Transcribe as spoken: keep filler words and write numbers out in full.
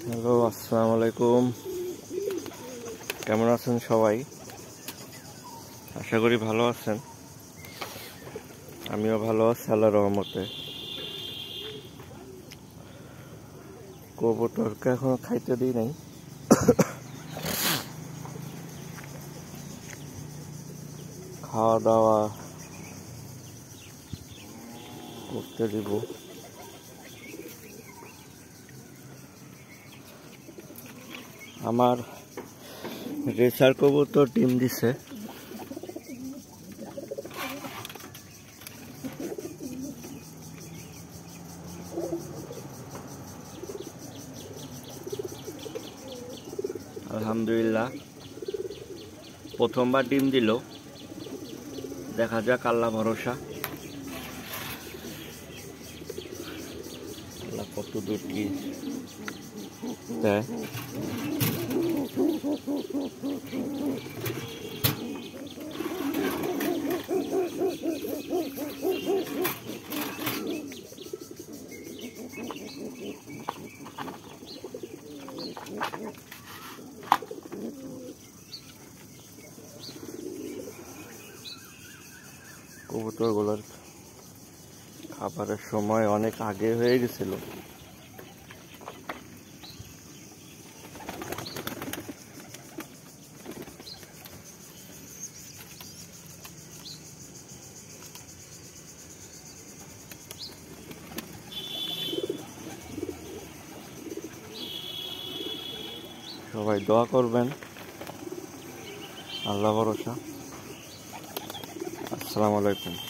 Hello, আসসালামু আলাইকুম। কেমন আছেন সবাই? আশা করি ভালো আছেন। আমিও ভালো আছি আল্লাহর রহমতে। কবুতরকে এখনো খাইতে দিই নাই। খাওয়া দাওয়া করতে দিব। আমার রেসার কবুতর ডিম দিছে। আলহামদুলিল্লাহ, প্রথমবার ডিম দিল। দেখা যাক, আল্লাহ ভরসা। আল্লাহ কত দূর কি দেয়। কবুতরগুলোর খাবারের সময় অনেক আগে হয়ে গেছিল। সবাই দোয়া করবেন, আল্লাহ ভরসা। আসসালামু আলাইকুম।